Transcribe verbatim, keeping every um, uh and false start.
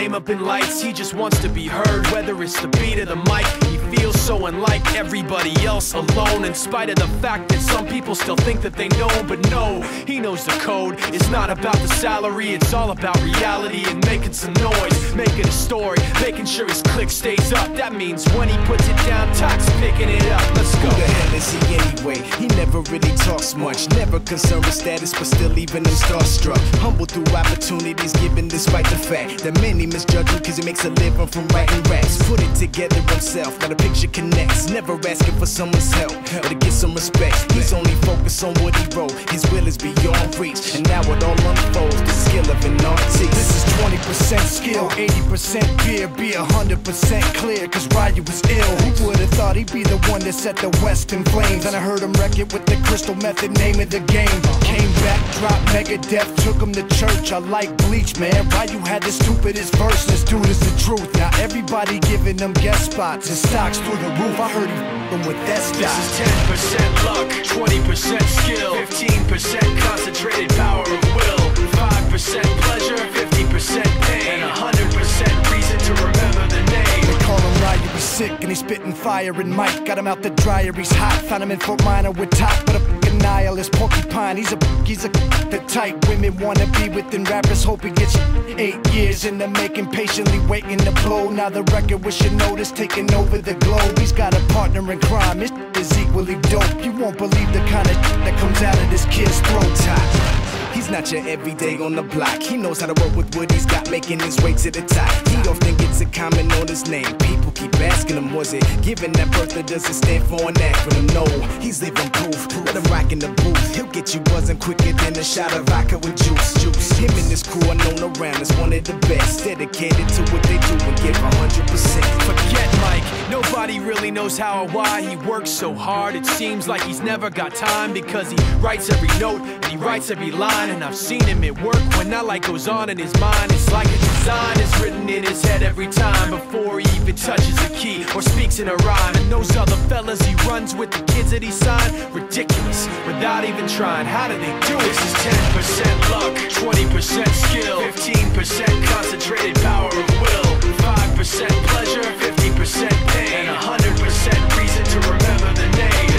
name up in lights. He just wants to be heard, whether it's the beat of the mic. He feels so unlike everybody else, alone, in spite of the fact that some people still think that they know. But no, he knows the code. It's not about the salary, it's all about reality and making some noise, making a story, making sure his click stays up. That means when he puts it down, Toc's picking it up. Let's go. Who the hell is he anyway? He never really talks much, never concerned with status, but still leaving him starstruck. Humble through opportunities given despite the fact that many misjudge him cause he makes a living from writing raps. Put it together himself, got a picture connects, never asking for someone's help or to get some respect. He's only focused on what he wrote, his will is beyond reach, and now it all unfolds, the skill of an artist. This is twenty percent skill, eighty percent beer, be one hundred percent clear, cause Ryu was ill. Who would've thought he'd be the one that set the West in flames? And I heard him wreck it with the Crystal Method, name of the game. Came back, dropped Megadeth, took him to church. I like Bleach, man. Ryu had the stupidest verse, this dude is the truth. Now everybody giving them guest spots and stocks through the roof. I heard he f***ing with that stock. This is ten percent luck, twenty percent skill, fifteen percent concentrated power of will, five percent pleasure, fifty percent pain, and one hundred percent reason to remember the name. They call him Ryu, he's sick and he's spitting fire. And Mike got him out the dryer, he's hot. Found him in Fort Minor with Top, but a f***ing nihilist porcupine. He's a he's a the type women wanna be within rappers. Hope he gets eight years in the making, patiently waiting to blow. Now the record with your notice taking over the globe. He's got a partner in crime, his is equally dope. You won't believe the kind of that comes out of this kid's throat. Top. He's not your everyday on the block. He knows how to work with what he's got, making his way to the top. He often gets a comment on his name. People keep asking him, was it given that birth or does it stand for an acronym? No, he's living proof. Let him rock in the booth. He'll get you buzzing quicker than a shot of vodka with juice. Juice. Him and his crew are known around as one of the best, dedicated to what they do and give one hundred percent. Forget Mike, nobody really knows how or why he works so hard. It seems like he's never got time because he writes every note and he writes every line. And I've seen him at work when that light goes on in his mind. It's like a design is written in his head every time before he even touches a key or speaks in a rhyme. And those other fellas he runs with, the kids that he signed, ridiculous, without even trying. How do they do it? This is ten percent luck, twenty percent skill, fifteen percent concentrated power of will, five percent pleasure, fifty percent pain, and one hundred percent reason to remember the name.